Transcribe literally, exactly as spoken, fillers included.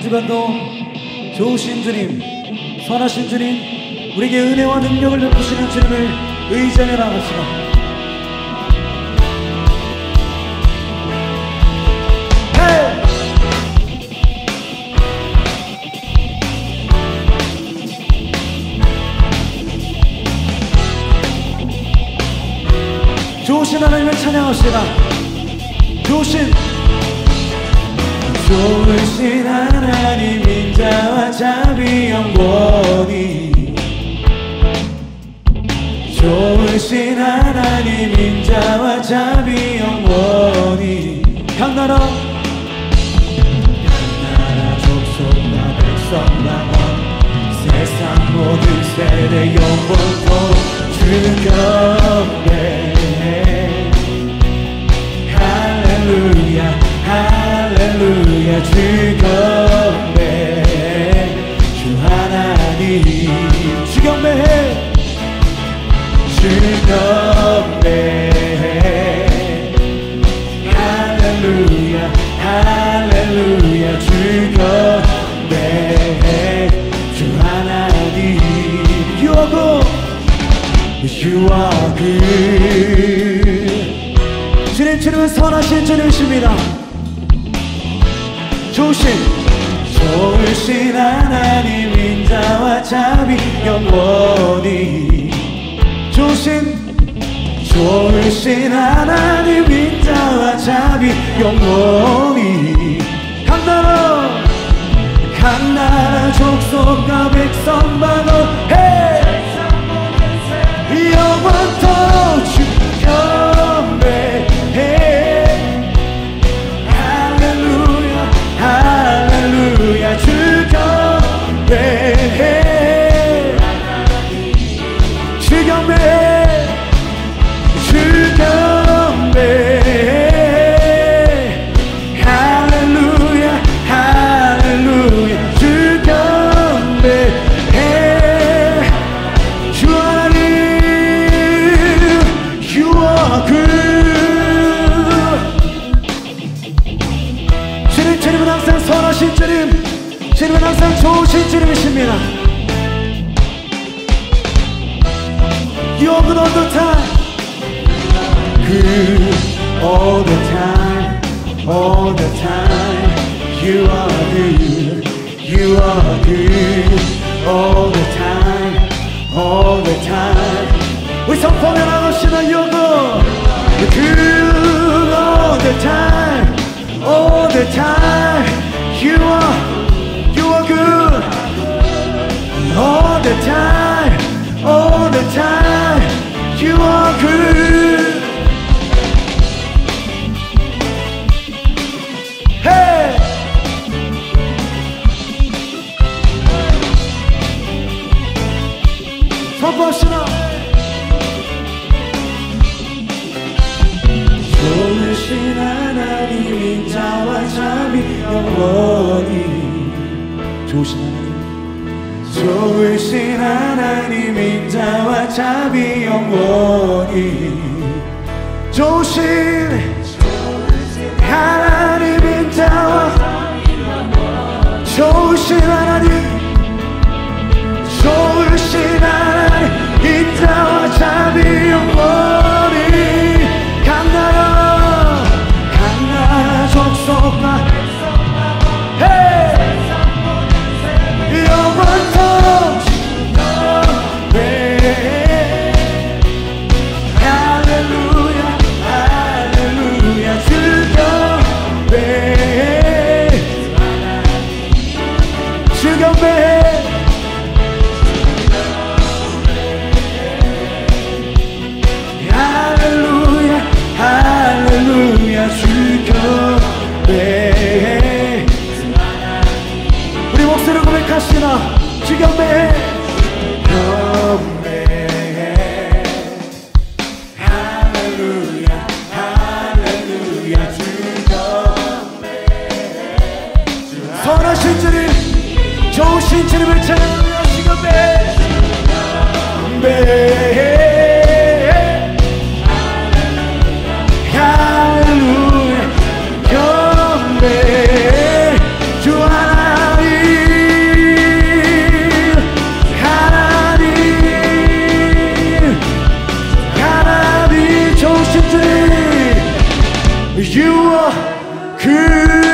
주간도 좋으신 주님, 선하신 주님, 우리에게 은혜와 능력을 베푸시는 주님을 의지하며 나갑시다. 좋으신 하나님을 찬양합시다. 좋으신 좋으신 하나님 인자와 자비 영원히 좋으신 하나님 인자와 자비 영원히 각 나라 각 나라 족속과 백성과 원 세상 모든 세대 영원토록 주 경배 할렐루야 할렐루야 주 경배 주 하나님 주 경배해 주 경배해 할렐루야 할렐루야 주 경배해 주 하나님 You are good You are good 주님 주님은 선하신 주님이십니다. 좋으신 좋으신 하나님 인자와 자비 영원히 좋으신 좋으신 하나님 인자와 자비 영원히 각 나라 각 나라 족속과 백성 방언해 영원토록 주 경배해 할렐루야 할렐루야 주 경배해 주 경배해 주 경배해 할렐루야 할렐루야 주 경배해 주 하나님 You are good 주님 주님은 항상 선하신 주님 주님은 항상 좋으신 주님이십니다. You are good all the time Good all the time All the time You are good You are good All the time All the time 우리 선포하며 나갑시다. You're good Good all the time All the time You are You are good All the time All the time You are good Hey 선포합시다. 좋으신 하나님 인자와 자비 영원히 좋으신 하나님 좋으신 하나님 인자와 자비 영원히 좋으신 하나님 인자와 좋으신 하나님 좋으신 하나님 인자와 자비 영원히 각 나라 각 나라 족속과 영원토록 주경배 할렐루야 할렐루야 주경배 주경배 할렐루야 할렐루야 주경배 우리 목소리로 고백하시나 주경배 경배 할렐루야 할렐루야 주경배 선하신 주님 좋으신 주님을 찬양하며 주경배 경배 할렐루야 경배 주 하나님 You are good.